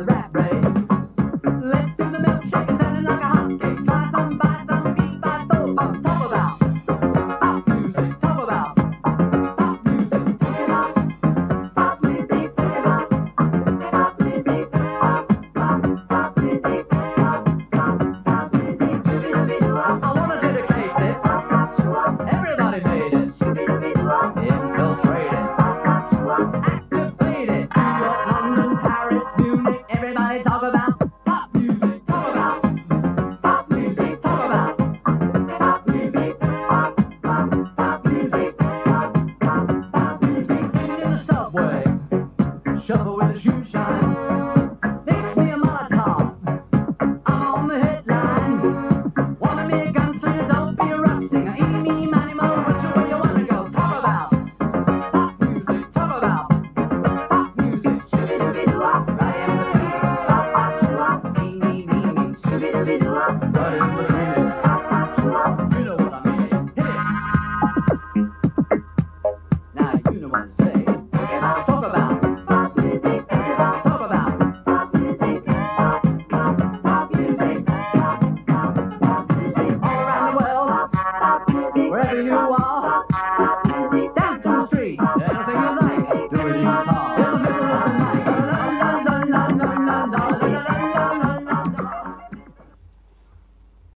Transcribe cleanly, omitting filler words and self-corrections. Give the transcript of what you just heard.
the rat race. Let's do the milkshake and sell it like a hotcake. Try some, buy some, beat by four. Talk about pop music. Talk about pop music. Pop music. Pop music. Pop music. Pop music. I wanna dedicate it. Everybody made it. Infiltrate it. Activate it. New York, London, Paris, Munich.